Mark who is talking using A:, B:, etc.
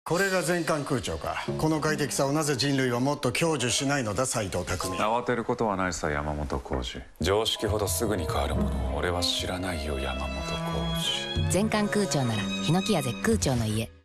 A: これが全館空調か。この快適さをなぜ人類はもっと享受しないのだ、斎藤匠。
B: 慌てることはないさ、山本浩二。常識ほどすぐに変わるものを俺は知らないよ、山本浩二。
C: 全館空調ならヒノキ屋絶空調の家。